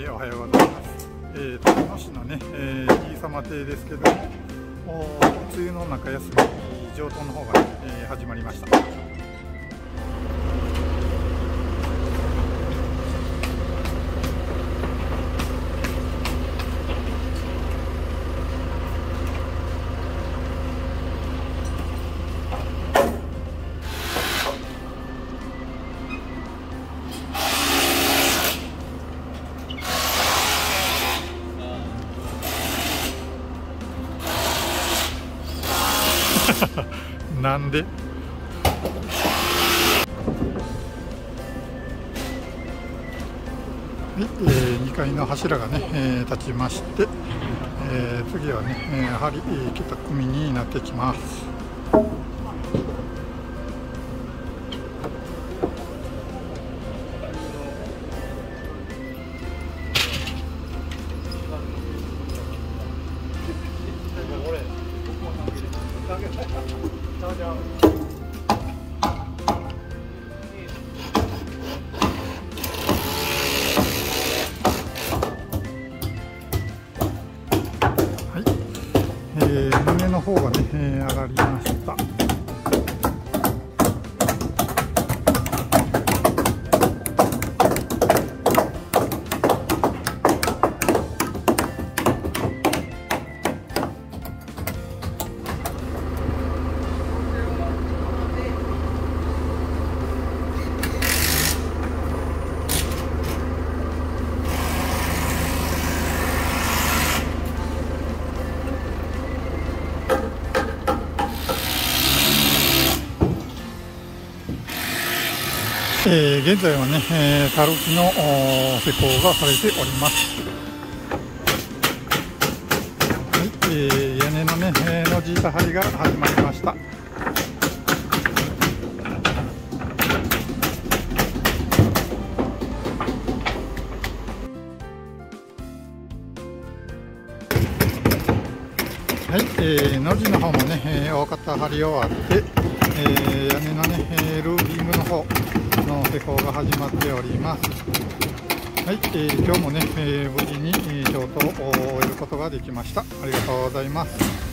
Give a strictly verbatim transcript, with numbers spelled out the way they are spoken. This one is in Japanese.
ー、おはようございます。えー、鳥野市のね、えー、飯様亭ですけども、梅雨の中休み上等の方が、ねえー、始まりました。なんで？はい、えー、にかいの柱がね、えー、立ちまして、えー、次はね、えー、やはり北組になってきます。はい、えー、胸の方がね、えー、上がりました。えー、現在はね、えー、たるきの施工がされております。はい、えー、屋根のね、えー、のじ板張りが始まりました。はい、えー、の字の方もね、えー、大型張り終わって、えー、屋根のね、えー、ルーフィングの方の施工が始まっております。はい、えー、今日もね、えー、無事に消灯を終えることができました。ありがとうございます。